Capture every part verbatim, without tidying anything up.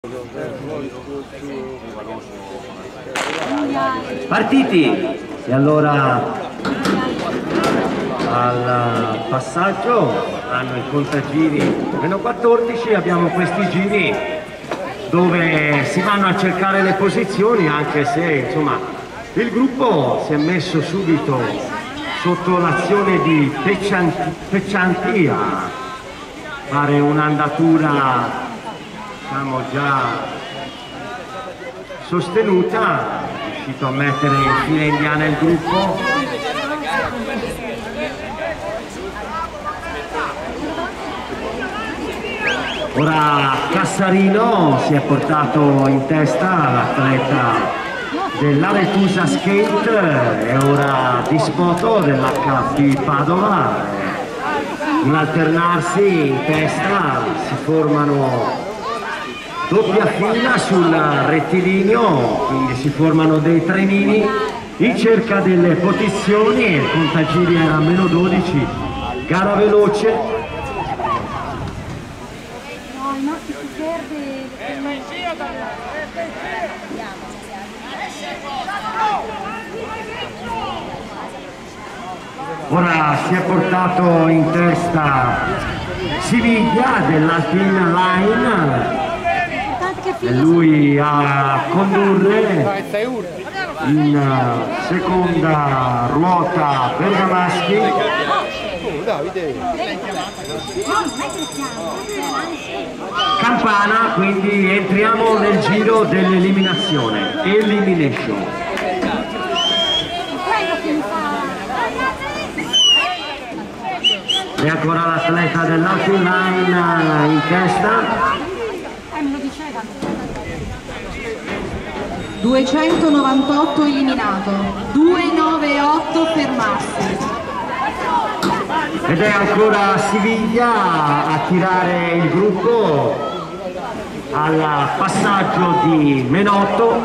Partiti! E allora al passaggio hanno i contagiri meno quattordici, abbiamo questi giri dove si vanno a cercare le posizioni, anche se insomma il gruppo si è messo subito sotto l'azione di Peccianti, Peccianti a fare un'andatura diciamo già sostenuta, è riuscito a mettere in fila indiana il gruppo. Ora Cassarino si è portato in testa l'atleta dell'Aretusa Skate e ora Dispoto dell'H P Padova. In alternarsi in testa si formano doppia fila sul rettilineo, quindi si formano dei trenini in cerca delle posizioni. Il contagiri era a meno dodici, gara veloce. Ora si è portato in testa Siviglia dell'Alpine Line e lui a condurre. In seconda ruota Bergamaschi. Campana, quindi entriamo nel giro dell'eliminazione. Elimination. E ancora l'atleta dell'Alpine Line in testa. duecentonovantotto eliminato, duecentonovantaotto fermarsi. Ed è ancora Siviglia a tirare il gruppo al passaggio di Menotto.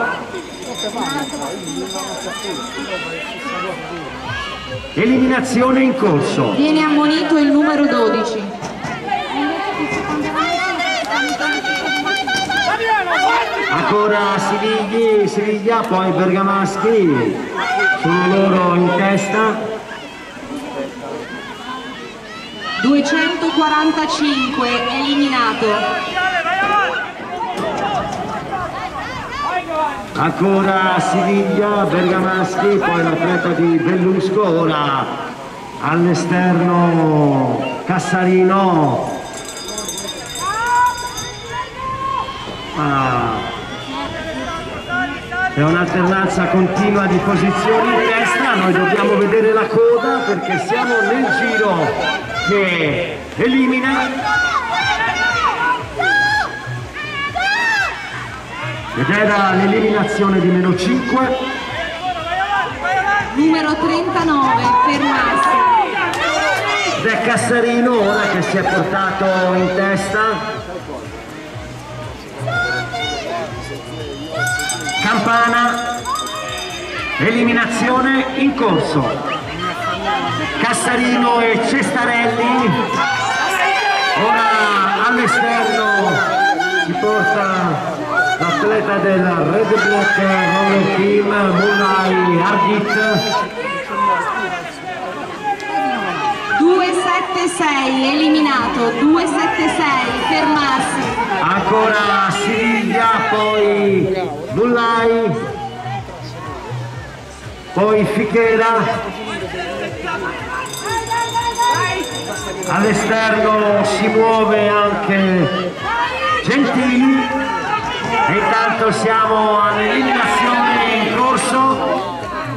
Eliminazione in corso. Viene ammonito il numero dodici. Ancora Siviglia, Siviglia, poi Bergamaschi, sono loro in testa. duecentoquarantacinque eliminato. Ancora Siviglia, Bergamaschi, poi l'atleta di Bellusco, ora all'esterno Cassarino. Ah. È un'alternanza continua di posizioni in testa, noi dobbiamo vedere la coda perché siamo nel giro che elimina. Ed era l'eliminazione di meno cinque. Numero trentanove, fermarsi. Ed è Cassarino ora che si è portato in testa. Campana, eliminazione in corso. Cassarino e Cestarelli. Ora all'esterno si porta l'atleta del Red Black Roller Team, Mulai Ardit. duecentosettantasei eliminato, duecentosettantasei fermarsi. Ancora Siviglia, poi Mulai, poi Fichera. All'esterno si muove anche Gentili e intanto siamo all'eliminazione in corso.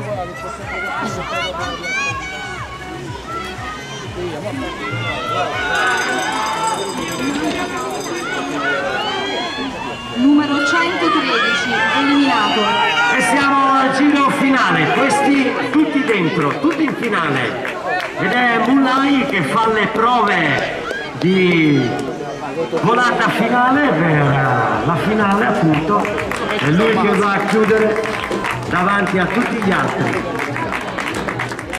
Numero centotredici eliminato. E siamo al giro finale, questi tutti dentro, tutti in finale. Ed è Mulai che fa le prove di volata finale per la finale appunto. È lui che va a chiudere davanti a tutti gli altri.